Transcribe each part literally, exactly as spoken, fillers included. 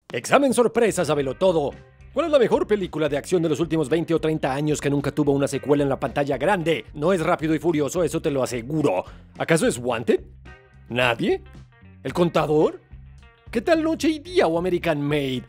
Examen sorpresa, sábelo todo. ¿Cuál es la mejor película de acción de los últimos veinte o treinta años que nunca tuvo una secuela en la pantalla grande? No es Rápido y Furioso, eso te lo aseguro. ¿Acaso es Wanted? ¿Nadie? ¿El Contador? ¿Qué tal Noche y Día o American Made?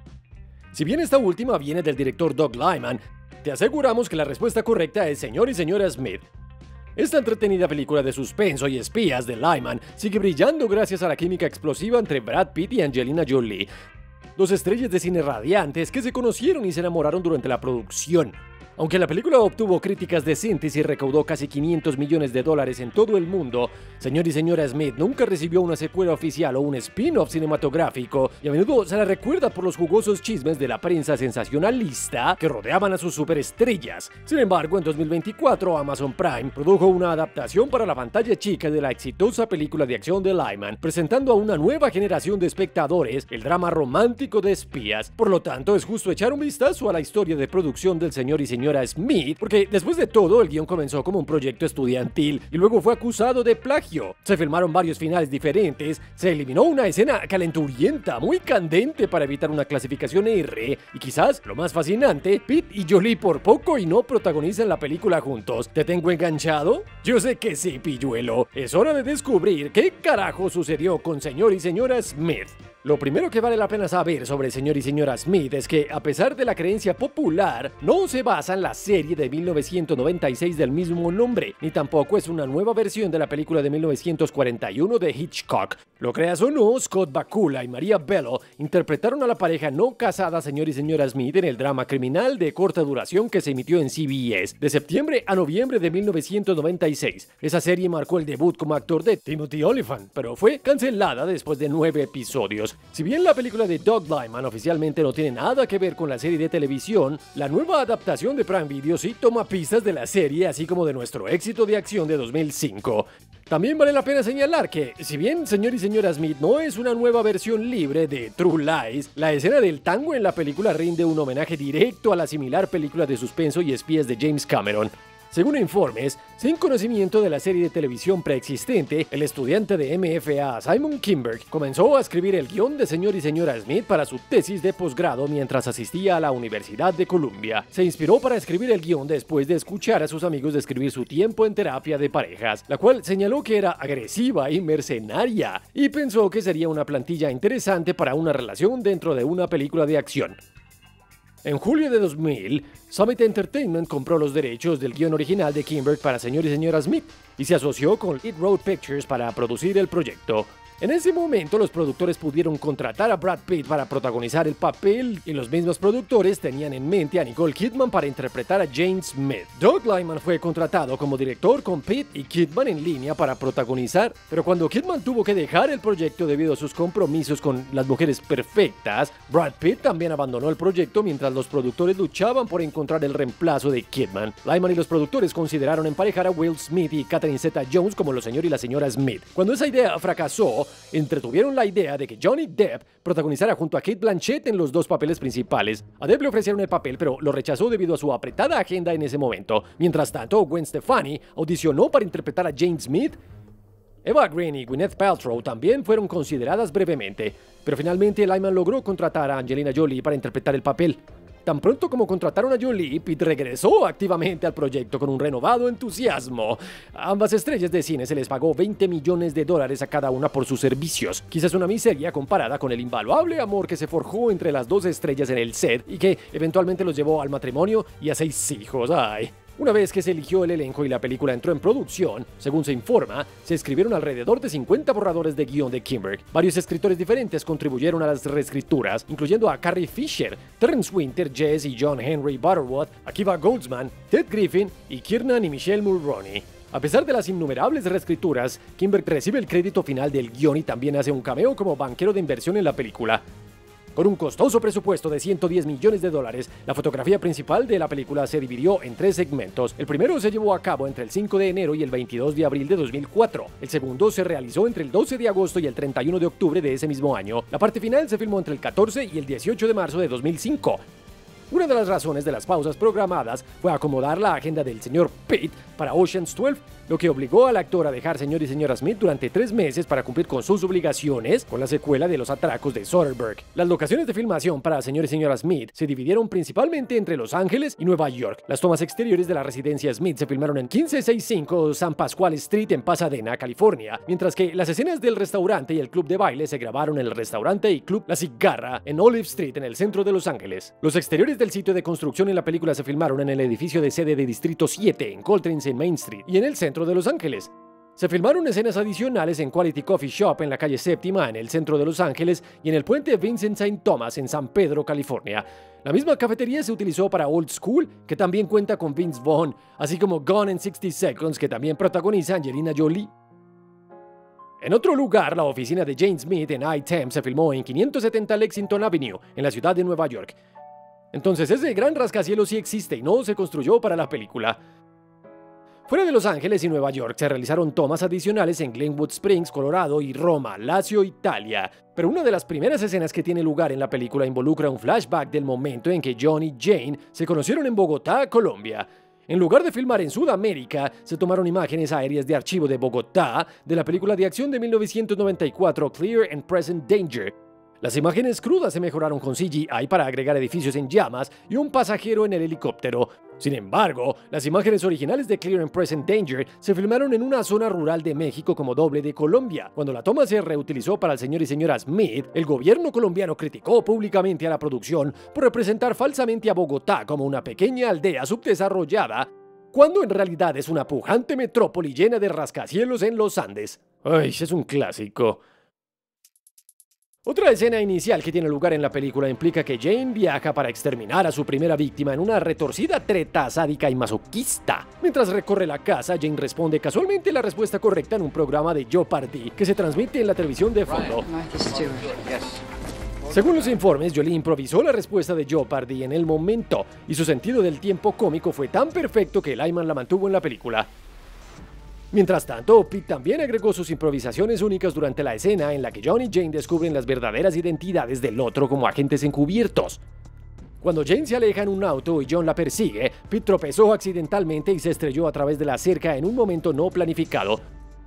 Si bien esta última viene del director Doug Liman, te aseguramos que la respuesta correcta es Señor y Señora Smith. Esta entretenida película de suspenso y espías de Liman sigue brillando gracias a la química explosiva entre Brad Pitt y Angelina Jolie, dos estrellas de cine radiantes que se conocieron y se enamoraron durante la producción. Aunque la película obtuvo críticas decentes y recaudó casi quinientos millones de dólares en todo el mundo, Señor y Señora Smith nunca recibió una secuela oficial o un spin-off cinematográfico, y a menudo se la recuerda por los jugosos chismes de la prensa sensacionalista que rodeaban a sus superestrellas. Sin embargo, en dos mil veinticuatro, Amazon Prime produjo una adaptación para la pantalla chica de la exitosa película de acción de Liman, presentando a una nueva generación de espectadores el drama romántico de espías. Por lo tanto, es justo echar un vistazo a la historia de producción del Señor y Señora Smith, porque después de todo el guión comenzó como un proyecto estudiantil y luego fue acusado de plagio. Se filmaron varios finales diferentes, se eliminó una escena calenturienta, muy candente para evitar una clasificación R, y quizás lo más fascinante, Pitt y Jolie por poco y no protagonizan la película juntos. ¿Te tengo enganchado? Yo sé que sí, pilluelo. Es hora de descubrir qué carajo sucedió con Señor y Señora Smith. Lo primero que vale la pena saber sobre Señor y Señora Smith es que, a pesar de la creencia popular, no se basa en la serie de mil novecientos noventa y seis del mismo nombre, ni tampoco es una nueva versión de la película de mil novecientos cuarenta y uno de Hitchcock. Lo creas o no, Scott Bakula y Maria Bello interpretaron a la pareja no casada Señor y Señora Smith en el drama criminal de corta duración que se emitió en C B S de septiembre a noviembre de mil novecientos noventa y seis. Esa serie marcó el debut como actor de Timothy Olyphant, pero fue cancelada después de nueve episodios. Si bien la película de Doug Liman oficialmente no tiene nada que ver con la serie de televisión, la nueva adaptación de Prime Video sí toma pistas de la serie, así como de nuestro éxito de acción de dos mil cinco. También vale la pena señalar que, si bien Señor y Señora Smith no es una nueva versión libre de True Lies, la escena del tango en la película rinde un homenaje directo a la similar película de suspenso y espías de James Cameron. Según informes, sin conocimiento de la serie de televisión preexistente, el estudiante de M F A Simon Kinberg comenzó a escribir el guión de Señor y Señora Smith para su tesis de posgrado mientras asistía a la Universidad de Columbia. Se inspiró para escribir el guión después de escuchar a sus amigos describir su tiempo en terapia de parejas, la cual señaló que era agresiva y mercenaria, y pensó que sería una plantilla interesante para una relación dentro de una película de acción. En julio de dos mil, Summit Entertainment compró los derechos del guión original de Kinberg para Señor y Señora Smith y se asoció con It Road Pictures para producir el proyecto. En ese momento, los productores pudieron contratar a Brad Pitt para protagonizar el papel y los mismos productores tenían en mente a Nicole Kidman para interpretar a Jane Smith. Doug Liman fue contratado como director con Pitt y Kidman en línea para protagonizar, pero cuando Kidman tuvo que dejar el proyecto debido a sus compromisos con Las Mujeres Perfectas, Brad Pitt también abandonó el proyecto mientras los productores luchaban por encontrar el reemplazo de Kidman. Liman y los productores consideraron emparejar a Will Smith y Catherine Zeta-Jones como los Señor y la Señora Smith. Cuando esa idea fracasó, entretuvieron la idea de que Johnny Depp protagonizara junto a Cate Blanchett en los dos papeles principales. A Depp le ofrecieron el papel, pero lo rechazó debido a su apretada agenda en ese momento. Mientras tanto, Gwen Stefani audicionó para interpretar a Jane Smith. Eva Green y Gwyneth Paltrow también fueron consideradas brevemente, pero finalmente Liman logró contratar a Angelina Jolie para interpretar el papel. Tan pronto como contrataron a Jolie, Pitt regresó activamente al proyecto con un renovado entusiasmo. A ambas estrellas de cine se les pagó veinte millones de dólares a cada una por sus servicios. Quizás una miseria comparada con el invaluable amor que se forjó entre las dos estrellas en el set y que eventualmente los llevó al matrimonio y a seis hijos. ¡Ay! Una vez que se eligió el elenco y la película entró en producción, según se informa, se escribieron alrededor de cincuenta borradores de guión de Kinberg. Varios escritores diferentes contribuyeron a las reescrituras, incluyendo a Carrie Fisher, Terrence Winter, Jess y John Henry Butterworth, Akiva Goldsman, Ted Griffin y Kiernan y Michelle Mulroney. A pesar de las innumerables reescrituras, Kinberg recibe el crédito final del guión y también hace un cameo como banquero de inversión en la película. Con un costoso presupuesto de ciento diez millones de dólares, la fotografía principal de la película se dividió en tres segmentos. El primero se llevó a cabo entre el cinco de enero y el veintidós de abril de dos mil cuatro. El segundo se realizó entre el doce de agosto y el treinta y uno de octubre de ese mismo año. La parte final se filmó entre el catorce y el dieciocho de marzo de dos mil cinco. Una de las razones de las pausas programadas fue acomodar la agenda del señor Pitt para Ocean's doce lo que obligó al actor a dejar Señor y Señora Smith durante tres meses para cumplir con sus obligaciones con la secuela de Los atracos de Soderbergh. Las locaciones de filmación para Señor y Señora Smith se dividieron principalmente entre Los Ángeles y Nueva York. Las tomas exteriores de la residencia Smith se filmaron en quince sesenta y cinco San Pascual Street en Pasadena, California, mientras que las escenas del restaurante y el club de baile se grabaron en el restaurante y club La Cigarra en Olive Street en el centro de Los Ángeles. Los exteriores del sitio de construcción en la película se filmaron en el edificio de sede de Distrito siete en Coltrane en Main Street y en el centro de Los Ángeles. Se filmaron escenas adicionales en Quality Coffee Shop en la calle Séptima en el centro de Los Ángeles y en el puente Vincent Saint Thomas en San Pedro, California. La misma cafetería se utilizó para Old School, que también cuenta con Vince Vaughn, así como Gone in sixty seconds, que también protagoniza Angelina Jolie. En otro lugar, la oficina de Jane Smith en I-Temp se filmó en quinientos setenta Lexington Avenue, en la ciudad de Nueva York. Entonces ese gran rascacielos sí existe y no se construyó para la película. Fuera de Los Ángeles y Nueva York se realizaron tomas adicionales en Glenwood Springs, Colorado y Roma, Lazio, Italia. Pero una de las primeras escenas que tiene lugar en la película involucra un flashback del momento en que John y Jane se conocieron en Bogotá, Colombia. En lugar de filmar en Sudamérica, se tomaron imágenes aéreas de archivo de Bogotá de la película de acción de mil novecientos noventa y cuatro Clear and Present Danger. Las imágenes crudas se mejoraron con C G I para agregar edificios en llamas y un pasajero en el helicóptero. Sin embargo, las imágenes originales de Clear and Present Danger se filmaron en una zona rural de México como doble de Colombia. Cuando la toma se reutilizó para el señor y señora Smith, el gobierno colombiano criticó públicamente a la producción por representar falsamente a Bogotá como una pequeña aldea subdesarrollada, cuando en realidad es una pujante metrópoli llena de rascacielos en los Andes. Ay, es un clásico. Otra escena inicial que tiene lugar en la película implica que Jane viaja para exterminar a su primera víctima en una retorcida treta sádica y masoquista. Mientras recorre la casa, Jane responde casualmente la respuesta correcta en un programa de Jeopardy que se transmite en la televisión de fondo. Según los informes, Jolie improvisó la respuesta de Jeopardy en el momento, y su sentido del tiempo cómico fue tan perfecto que Lyman la mantuvo en la película. Mientras tanto, Pete también agregó sus improvisaciones únicas durante la escena en la que John y Jane descubren las verdaderas identidades del otro como agentes encubiertos. Cuando Jane se aleja en un auto y John la persigue, Pete tropezó accidentalmente y se estrelló a través de la cerca en un momento no planificado.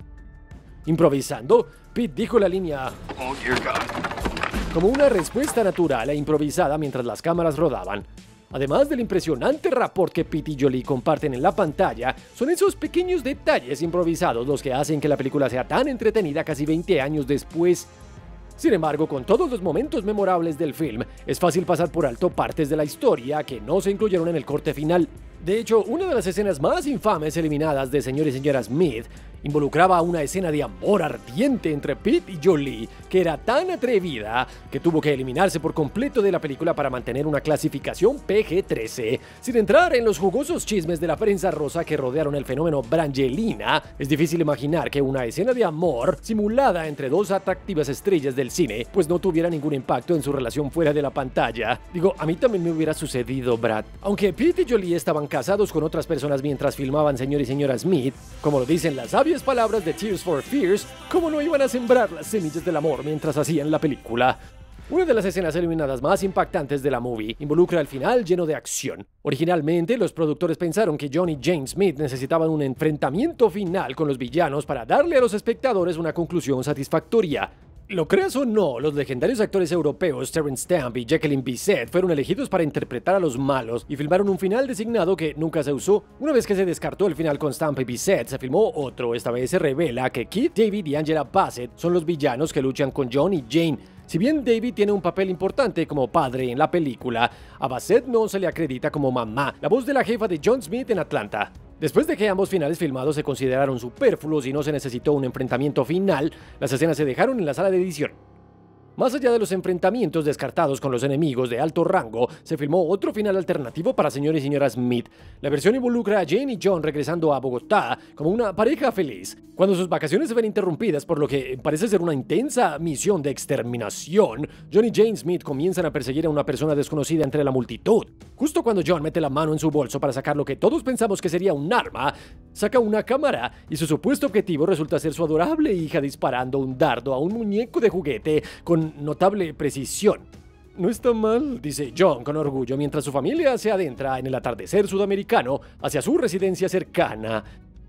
Improvisando, Pete dijo la línea "Oh, dear God", como una respuesta natural e improvisada mientras las cámaras rodaban. Además del impresionante rapport que Pete y Jolie comparten en la pantalla, son esos pequeños detalles improvisados los que hacen que la película sea tan entretenida casi veinte años después. Sin embargo, con todos los momentos memorables del film, es fácil pasar por alto partes de la historia que no se incluyeron en el corte final. De hecho, una de las escenas más infames eliminadas de Señor y Señora Smith involucraba una escena de amor ardiente entre Pete y Jolie, que era tan atrevida que tuvo que eliminarse por completo de la película para mantener una clasificación P G trece. Sin entrar en los jugosos chismes de la prensa rosa que rodearon el fenómeno Brangelina, es difícil imaginar que una escena de amor simulada entre dos atractivas estrellas del cine pues no tuviera ningún impacto en su relación fuera de la pantalla. Digo, a mí también me hubiera sucedido, Brad. Aunque Pete y Jolie estaban casados con otras personas mientras filmaban Señor y Señora Smith, como lo dicen las sabias palabras de Tears for Fears, ¿cómo no iban a sembrar las semillas del amor mientras hacían la película? Una de las escenas eliminadas más impactantes de la movie involucra el final lleno de acción. Originalmente, los productores pensaron que John y Jane Smith necesitaban un enfrentamiento final con los villanos para darle a los espectadores una conclusión satisfactoria. Lo creas o no, los legendarios actores europeos Terence Stamp y Jacqueline Bisset fueron elegidos para interpretar a los malos y filmaron un final designado que nunca se usó. Una vez que se descartó el final con Stamp y Bisset, se filmó otro. Esta vez se revela que Keith David y Angela Bassett son los villanos que luchan con John y Jane. Si bien David tiene un papel importante como padre en la película, a Bassett no se le acredita como mamá, la voz de la jefa de John Smith en Atlanta. Después de que ambos finales filmados se consideraron superfluos y no se necesitó un enfrentamiento final, las escenas se dejaron en la sala de edición. Más allá de los enfrentamientos descartados con los enemigos de alto rango, se filmó otro final alternativo para Señor y Señora Smith. La versión involucra a Jane y John regresando a Bogotá como una pareja feliz, cuando sus vacaciones se ven interrumpidas por lo que parece ser una intensa misión de exterminación. John y Jane Smith comienzan a perseguir a una persona desconocida entre la multitud. Justo cuando John mete la mano en su bolso para sacar lo que todos pensamos que sería un arma, saca una cámara y su supuesto objetivo resulta ser su adorable hija disparando un dardo a un muñeco de juguete con notable precisión. No está mal, dice John con orgullo mientras su familia se adentra en el atardecer sudamericano hacia su residencia cercana.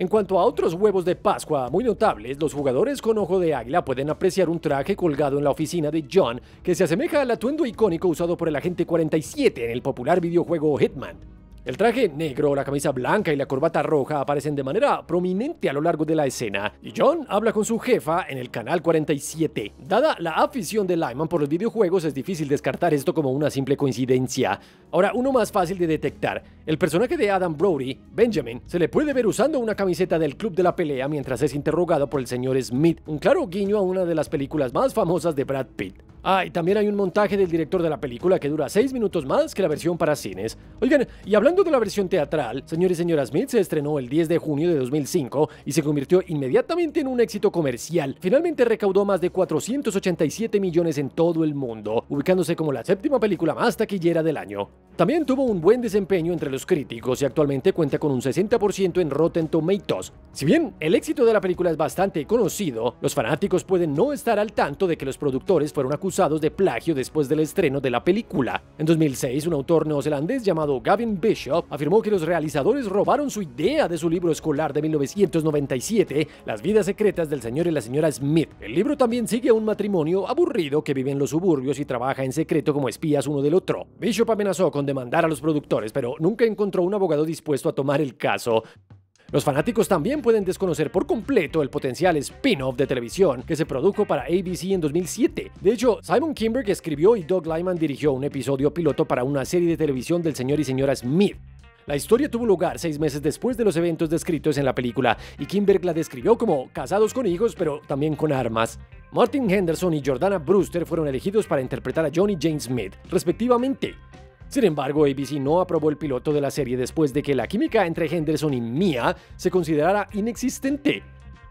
En cuanto a otros huevos de Pascua muy notables, los jugadores con ojo de águila pueden apreciar un traje colgado en la oficina de John que se asemeja al atuendo icónico usado por el agente cuarenta y siete en el popular videojuego Hitman. El traje negro, la camisa blanca y la corbata roja aparecen de manera prominente a lo largo de la escena, y John habla con su jefa en el canal cuarenta y siete. Dada la afición de Lyman por los videojuegos, es difícil descartar esto como una simple coincidencia. Ahora, uno más fácil de detectar. El personaje de Adam Brody, Benjamin, se le puede ver usando una camiseta del Club de la Pelea mientras es interrogado por el señor Smith, un claro guiño a una de las películas más famosas de Brad Pitt. Ah, y también hay un montaje del director de la película que dura seis minutos más que la versión para cines. Oigan, y hablando de la versión teatral, señor y señora Smith se estrenó el diez de junio de dos mil cinco y se convirtió inmediatamente en un éxito comercial. Finalmente recaudó más de cuatrocientos ochenta y siete millones en todo el mundo, ubicándose como la séptima película más taquillera del año. También tuvo un buen desempeño entre los críticos y actualmente cuenta con un sesenta por ciento en Rotten Tomatoes. Si bien el éxito de la película es bastante conocido, los fanáticos pueden no estar al tanto de que los productores fueron acusados de plagio después del estreno de la película. En dos mil seis, un autor neozelandés llamado Gavin Bishop afirmó que los realizadores robaron su idea de su libro escolar de mil novecientos noventa y siete, Las vidas secretas del señor y la señora Smith. El libro también sigue a un matrimonio aburrido que vive en los suburbios y trabaja en secreto como espías uno del otro. Bishop amenazó con demandar a los productores, pero nunca encontró un abogado dispuesto a tomar el caso. Los fanáticos también pueden desconocer por completo el potencial spin-off de televisión que se produjo para A B C en dos mil siete. De hecho, Simon Kinberg escribió y Doug Liman dirigió un episodio piloto para una serie de televisión del señor y señora Smith. La historia tuvo lugar seis meses después de los eventos descritos en la película, y Kinberg la describió como casados con hijos, pero también con armas. Martin Henderson y Jordana Brewster fueron elegidos para interpretar a John y Jane Smith, respectivamente. Sin embargo, A B C no aprobó el piloto de la serie después de que la química entre Henderson y Mia se considerara inexistente.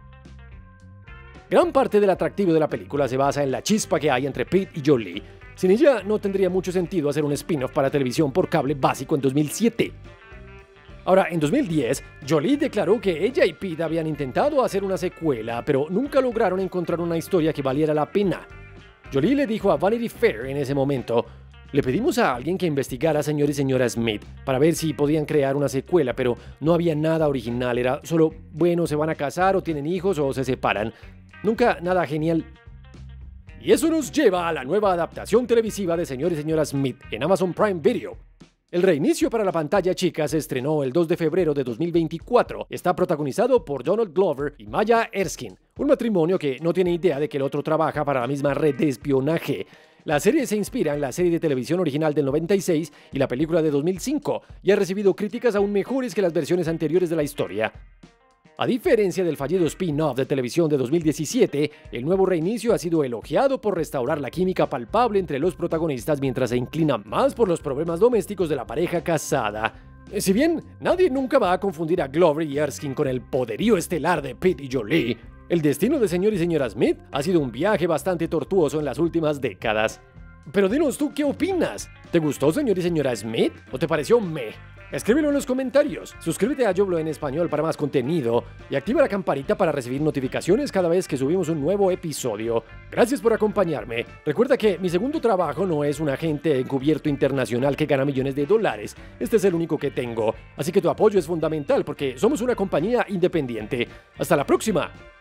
Gran parte del atractivo de la película se basa en la chispa que hay entre Pete y Jolie. Sin ella, no tendría mucho sentido hacer un spin-off para televisión por cable básico en dos mil siete. Ahora, en dos mil diez, Jolie declaró que ella y Pete habían intentado hacer una secuela, pero nunca lograron encontrar una historia que valiera la pena. Jolie le dijo a Vanity Fair en ese momento: le pedimos a alguien que investigara a señor y señora Smith para ver si podían crear una secuela, pero no había nada original, era solo, bueno, se van a casar o tienen hijos o se separan. Nunca nada genial. Y eso nos lleva a la nueva adaptación televisiva de señor y señora Smith en Amazon Prime Video. El reinicio para la pantalla chica se estrenó el dos de febrero de dos mil veinticuatro. Está protagonizado por Donald Glover y Maya Erskine, un matrimonio que no tiene idea de que el otro trabaja para la misma red de espionaje. La serie se inspira en la serie de televisión original del noventa y seis y la película de dos mil cinco, y ha recibido críticas aún mejores que las versiones anteriores de la historia. A diferencia del fallido spin-off de televisión de dos mil diecisiete, el nuevo reinicio ha sido elogiado por restaurar la química palpable entre los protagonistas mientras se inclina más por los problemas domésticos de la pareja casada. Si bien nadie nunca va a confundir a Glover y Erskine con el poderío estelar de Pete y Jolie, el destino de señor y señora Smith ha sido un viaje bastante tortuoso en las últimas décadas. Pero dinos tú, ¿qué opinas? ¿Te gustó señor y señora Smith o te pareció meh? Escríbelo en los comentarios, suscríbete a Yo Hablo en Español para más contenido y activa la campanita para recibir notificaciones cada vez que subimos un nuevo episodio. Gracias por acompañarme. Recuerda que mi segundo trabajo no es un agente encubierto internacional que gana millones de dólares. Este es el único que tengo. Así que tu apoyo es fundamental porque somos una compañía independiente. Hasta la próxima.